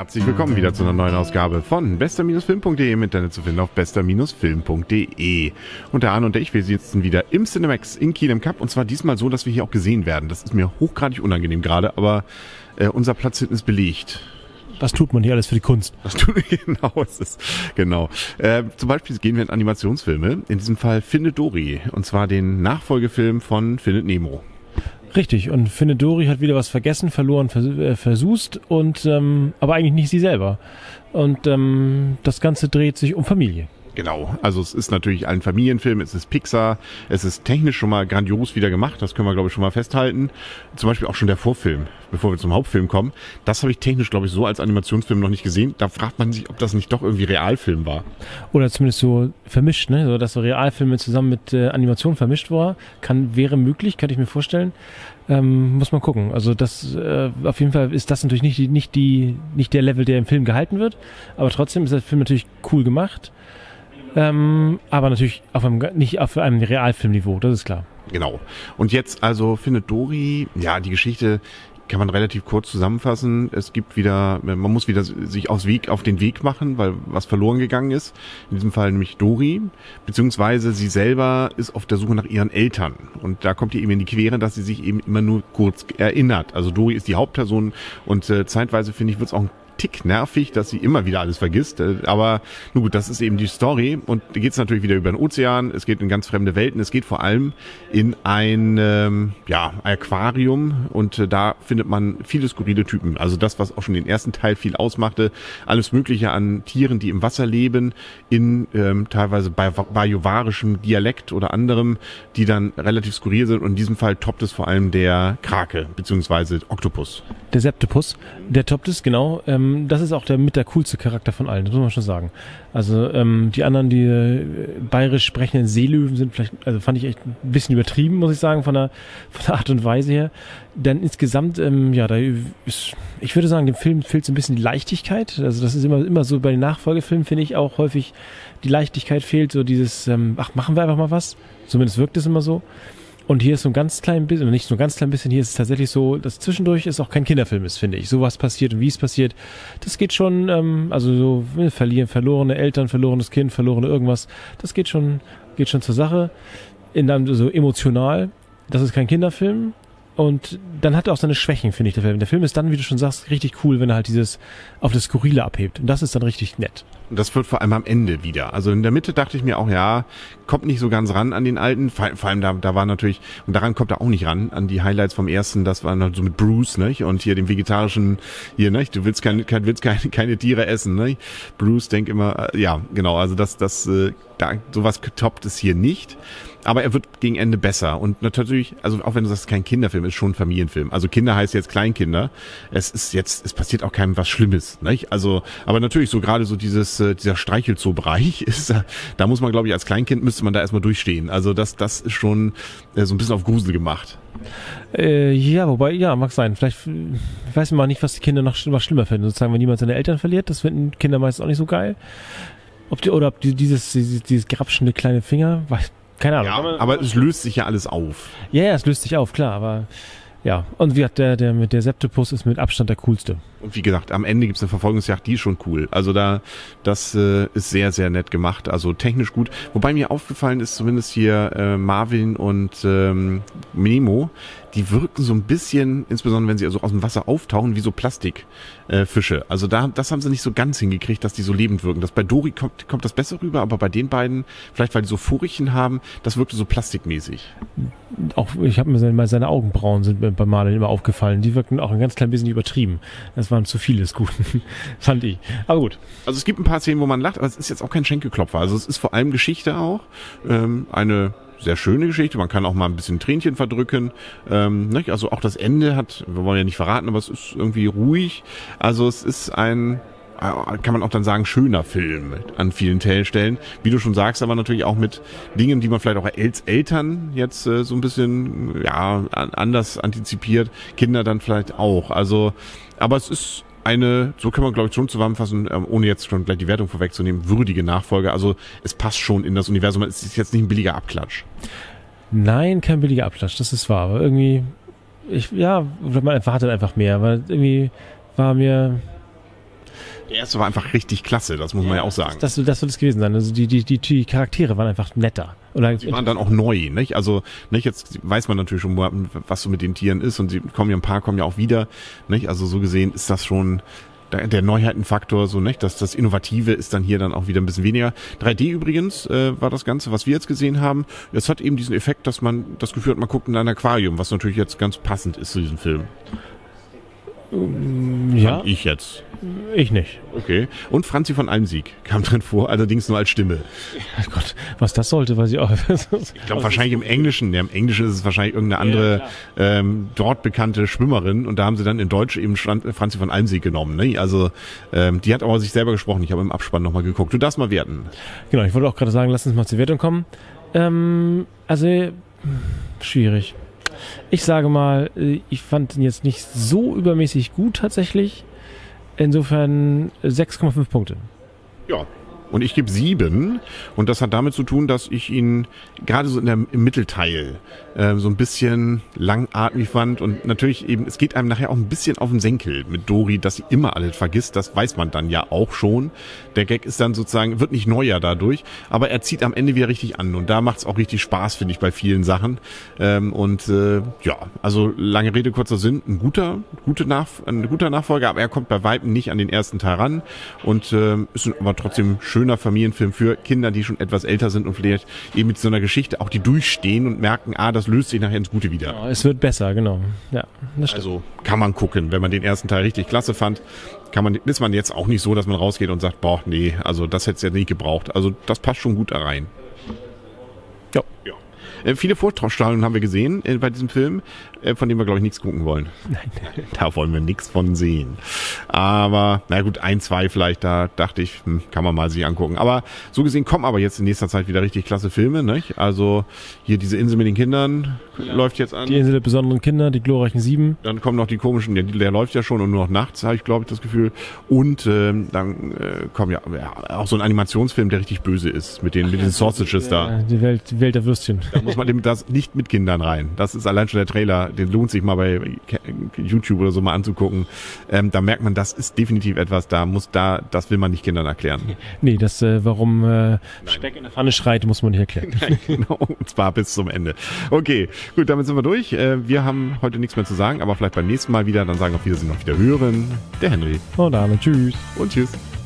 Herzlich willkommen wieder zu einer neuen Ausgabe von bester-film.de, im Internet zu finden auf bester-film.de. Und der Arne und ich, wir sitzen wieder im Cinemax in Kingdom Cup, und zwar diesmal so, dass wir hier auch gesehen werden. Das ist mir hochgradig unangenehm gerade, aber unser Platz hinten ist belegt. Was tut man hier alles für die Kunst? Genau. Zum Beispiel gehen wir in Animationsfilme, in diesem Fall Findet Dory, und zwar den Nachfolgefilm von Findet Nemo. Richtig, und Findet Dory hat wieder was vergessen, verloren, versust, und aber eigentlich nicht sie selber. Und das Ganze dreht sich um Familie. Genau, also es ist natürlich ein Familienfilm, es ist Pixar, es ist technisch schon mal grandios wieder gemacht, das können wir, glaube ich, schon mal festhalten. Zum Beispiel auch schon der Vorfilm, bevor wir zum Hauptfilm kommen. Das habe ich technisch, glaube ich, so als Animationsfilm noch nicht gesehen. Da fragt man sich, ob das nicht doch irgendwie Realfilm war. Oder zumindest so vermischt, ne? So, dass so Realfilme zusammen mit Animation vermischt war. Wäre möglich, kann ich mir vorstellen. Muss man gucken. Also das auf jeden Fall ist das natürlich nicht der Level, der im Film gehalten wird. Aber trotzdem ist der Film natürlich cool gemacht. Aber natürlich nicht auf einem Realfilmniveau, das ist klar. Genau. Und jetzt also Findet Dory, ja, die Geschichte kann man relativ kurz zusammenfassen. Man muss wieder sich auf den Weg machen, weil was verloren gegangen ist. In diesem Fall nämlich Dory, beziehungsweise sie selber ist auf der Suche nach ihren Eltern. Und da kommt ihr eben in die Quere, dass sie sich eben immer nur kurz erinnert. Also Dory ist die Hauptperson, und zeitweise, finde ich, wird es auch ein Tick nervig, dass sie immer wieder alles vergisst, aber nun gut, das ist eben die Story, und da geht es natürlich wieder über den Ozean, es geht in ganz fremde Welten, es geht vor allem in ein Aquarium, und da findet man viele skurrile Typen, also das, was auch schon den ersten Teil viel ausmachte, alles mögliche an Tieren, die im Wasser leben, in teilweise bajovarischem Dialekt oder anderem, die dann relativ skurril sind, und in diesem Fall toppt es vor allem der Krake, beziehungsweise Oktopus. Der Septopus, der toppt es, genau. Das ist auch der coolste Charakter von allen, das muss man schon sagen. Also die anderen, die bayerisch sprechenden Seelöwen sind vielleicht, also fand ich echt ein bisschen übertrieben, muss ich sagen, von der Art und Weise her. Dann insgesamt, ich würde sagen, dem Film fehlt so ein bisschen die Leichtigkeit. Also das ist immer so bei den Nachfolgefilmen, finde ich auch häufig, die Leichtigkeit fehlt, so dieses, machen wir einfach mal was. Zumindest wirkt es immer so. Und hier ist so ein ganz klein bisschen, oder nicht so ein ganz klein bisschen, hier ist es tatsächlich so, dass zwischendurch es auch kein Kinderfilm ist, finde ich. So was passiert und wie es passiert, das geht schon, also so verlorene Eltern, verlorenes Kind, verlorene irgendwas, das geht schon zur Sache. So emotional, das ist kein Kinderfilm. Und dann hat er auch seine Schwächen, finde ich, der Film. Der Film ist dann, wie du schon sagst, richtig cool, wenn er halt auf das Skurrile abhebt. Und das ist dann richtig nett. Und das wird vor allem am Ende wieder. Also in der Mitte dachte ich mir auch, ja, kommt nicht so ganz ran an den alten. Vor allem da war natürlich, und daran kommt er auch nicht ran, an die Highlights vom ersten, das war noch so mit Bruce, ne? Und hier dem vegetarischen, hier, ne? Du willst keine Tiere essen, ne? Bruce denkt immer, ja, genau, also sowas toppt es hier nicht. Aber er wird gegen Ende besser. Und natürlich, also auch wenn du sagst, kein Kinderfilm ist, schon ein Familienfilm. Also Kinder heißt jetzt Kleinkinder. Es passiert auch keinem was Schlimmes, nicht? Also, aber natürlich so gerade so dieser Streichelzoo-Bereich ist, da muss man, glaube ich, als Kleinkind müsste man da erstmal durchstehen. Also das ist schon so ein bisschen auf Grusel gemacht. Wobei, mag sein. Vielleicht, ich weiß mal nicht, was die Kinder noch schlimmer finden. Sozusagen, wenn jemand seine Eltern verliert, das finden Kinder meistens auch nicht so geil. Ob dieses grapschende kleine Finger, keine Ahnung. Ja, aber es löst sich ja alles auf. Ja, es löst sich auf, klar, aber ja. Und wie hat der mit der Septopus ist mit Abstand der coolste. Und wie gesagt, am Ende gibt's eine Verfolgungsjagd, die ist schon cool. Also das ist sehr, sehr nett gemacht, also technisch gut. Wobei mir aufgefallen ist, zumindest hier Marvin und Nemo, die wirken so ein bisschen, insbesondere wenn sie also aus dem Wasser auftauchen, wie so Plastikfische. Also das haben sie nicht so ganz hingekriegt, dass die so lebend wirken. Bei Dory kommt das besser rüber, aber bei den beiden, vielleicht weil die so Furchen haben, das wirkte so plastikmäßig. Auch ich habe mir seine Augenbrauen sind bei Marlin immer aufgefallen. Die wirkten auch ein ganz klein bisschen übertrieben. Das waren zu viele des Guten, fand ich. Aber gut. Also es gibt ein paar Szenen, wo man lacht, aber es ist jetzt auch kein Schenkelklopfer. Also es ist vor allem Geschichte auch. Eine sehr schöne Geschichte. Man kann auch mal ein bisschen Tränchen verdrücken. Nicht? Also auch das Ende wir wollen ja nicht verraten, aber es ist irgendwie ruhig. Also es ist kann man auch dann sagen, schöner Film an vielen Stellen. Wie du schon sagst, aber natürlich auch mit Dingen, die man vielleicht auch als Eltern jetzt so ein bisschen anders antizipiert. Kinder dann vielleicht auch. Also, aber es ist so kann man, glaube ich, schon zusammenfassen, ohne jetzt schon gleich die Wertung vorwegzunehmen, würdige Nachfolge. Also es passt schon in das Universum. Es ist jetzt nicht ein billiger Abklatsch. Nein, kein billiger Abklatsch, das ist wahr. Aber irgendwie, man erwartet einfach mehr. Weil irgendwie war mir Der erste war einfach richtig klasse, das muss man ja auch sagen. Das wird es gewesen sein. Also die Charaktere waren einfach netter. Oder sie waren dann auch neu, nicht? Also, nicht, jetzt weiß man natürlich schon, was so mit den Tieren ist und ein paar kommen ja auch wieder, nicht? Also so gesehen ist das schon der Neuheitenfaktor, so, nicht? Das Innovative ist dann hier dann auch wieder ein bisschen weniger. 3D übrigens war das Ganze, was wir jetzt gesehen haben. Es hat eben diesen Effekt, dass man das Gefühl hat, man guckt in ein Aquarium, was natürlich jetzt ganz passend ist zu diesem Film. Ja. Fand ich jetzt. Ich nicht. Okay. Und Franzi von Almsieg kam drin vor, allerdings nur als Stimme. Oh Gott, was das sollte, weiß ich auch. Ich glaube wahrscheinlich im Englischen. Ja, im Englischen ist es wahrscheinlich irgendeine andere dort bekannte Schwimmerin und da haben sie dann in Deutsch eben Franzi von Almsieg genommen. Ne? Also die hat aber sich selber gesprochen. Ich habe im Abspann nochmal geguckt. Du darfst mal werten. Genau, ich wollte auch gerade sagen, lass uns mal zur Wertung kommen. Also schwierig. Ich sage mal, ich fand ihn jetzt nicht so übermäßig gut tatsächlich. Insofern 6,5 Punkte. Ja. Und ich gebe 7 und das hat damit zu tun, dass ich ihn gerade so im Mittelteil so ein bisschen langatmig fand und natürlich eben, es geht einem nachher auch ein bisschen auf den Senkel mit Dory, dass sie immer alles vergisst, das weiß man dann ja auch schon. Der Gag ist dann sozusagen, wird nicht neuer dadurch, aber er zieht am Ende wieder richtig an und da macht es auch richtig Spaß, finde ich, bei vielen Sachen. Ja, also lange Rede, kurzer Sinn, ein guter Nachfolger, aber er kommt bei Weitem nicht an den ersten Teil ran und ist aber trotzdem schöner Familienfilm für Kinder, die schon etwas älter sind und vielleicht eben mit so einer Geschichte auch die durchstehen und merken, das löst sich nachher ins Gute wieder. Ja, es wird besser, genau. Ja, das stimmt. Also kann man gucken, wenn man den ersten Teil richtig klasse fand, ist man jetzt auch nicht so, dass man rausgeht und sagt, boah, nee, also das hätte es ja nicht gebraucht. Also das passt schon gut da rein. Ja. Viele Vorstrahlungen haben wir gesehen bei diesem Film, von dem wir, glaube ich, nichts gucken wollen. Nein. Da wollen wir nichts von sehen. Aber, na gut, 1, 2 vielleicht, da dachte ich, kann man mal sich angucken. Aber so gesehen kommen aber jetzt in nächster Zeit wieder richtig klasse Filme, nicht? Also hier diese Insel mit den Kindern läuft jetzt an. Die Insel der besonderen Kinder, die glorreichen 7. Dann kommen noch die komischen, der läuft ja schon und nur noch nachts, habe ich, glaube ich, das Gefühl. Und dann kommt ja auch so ein Animationsfilm, der richtig böse ist, mit den Sausages da. Die Welt der Würstchen. Da muss man das nicht mit Kindern rein. Das ist allein schon der Trailer, den lohnt sich mal bei YouTube oder so mal anzugucken. Da merkt man, das ist definitiv etwas, das will man nicht Kindern erklären. Nee, warum Speck in der Pfanne schreit, muss man nicht erklären. Nein, genau, und zwar bis zum Ende. Okay, gut, damit sind wir durch. Wir haben heute nichts mehr zu sagen, aber vielleicht beim nächsten Mal wieder, dann sagen auf Wiedersehen, auf Wiederhören. Der Henry. Und Arne, tschüss. Und tschüss.